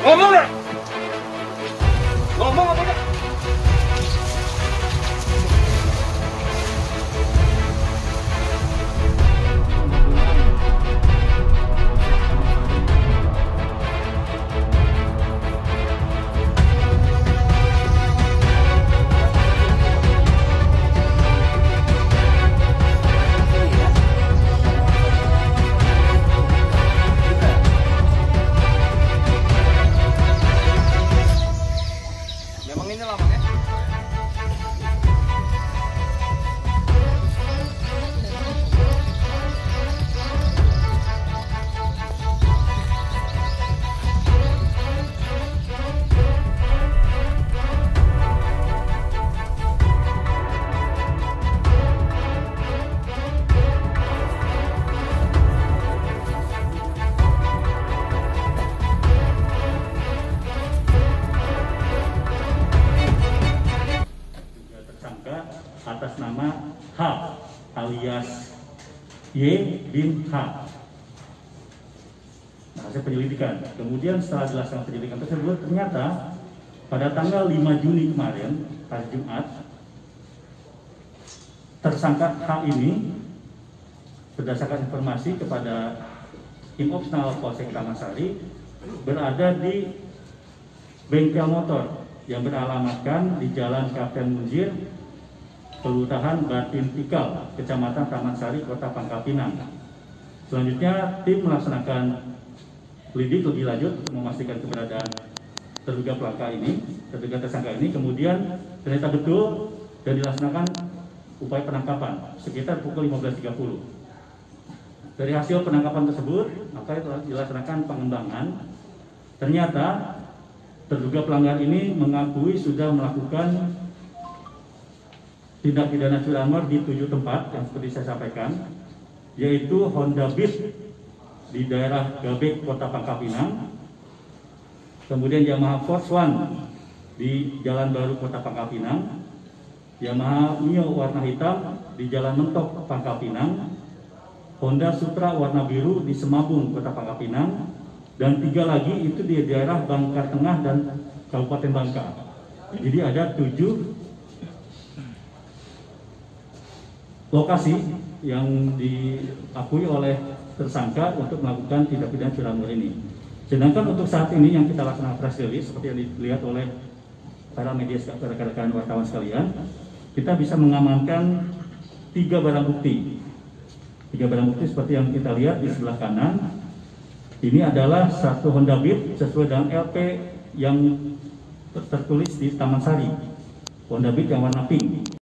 Ngomong nggak? Ngomong apa enggak? Memang ini lamanya? Atas nama H alias Y bin H. Nah, hasil penyelidikan. Kemudian setelah dilaksanakan penyelidikan tersebut, ternyata pada tanggal 5 Juni kemarin, hari Jumat, tersangka H ini berdasarkan informasi kepada Tim Opsnal Polsek Taman Sari berada di bengkel motor yang beralamatkan di Jalan Kapten Munzir, Kelurahan Batin Tikal, Kecamatan Taman Sari, Kota Pangkal Pinang. Selanjutnya, tim melaksanakan lidik lebih lanjut untuk memastikan keberadaan terduga tersangka ini. Kemudian ternyata betul dan dilaksanakan upaya penangkapan sekitar pukul 15.30. Dari hasil penangkapan tersebut, maka dilaksanakan pengembangan. Ternyata terduga pelanggar ini mengakui sudah melakukan tindak pidana curanmor di 7 tempat yang seperti saya sampaikan, yaitu Honda Beat di daerah Gabek, Kota Pangkal Pinang, kemudian Yamaha Force One di Jalan Baru, Kota Pangkal Pinang, Yamaha Mio warna hitam di Jalan Mentok, Pangkal Pinang, Honda Supra warna biru di Semabung, Kota Pangkal Pinang, dan 3 lagi itu di daerah Bangka Tengah dan Kabupaten Bangka. Jadi ada 7 lokasi yang diakui oleh tersangka untuk melakukan tindak pidana curanmor ini. Sedangkan untuk saat ini yang kita laksanakan press release seperti yang dilihat oleh para media, rekan-rekan wartawan sekalian, kita bisa mengamankan 3 barang bukti. 3 barang bukti seperti yang kita lihat di sebelah kanan. Ini adalah satu Honda Beat sesuai dengan LP yang tertulis di Taman Sari. Honda Beat yang warna pink.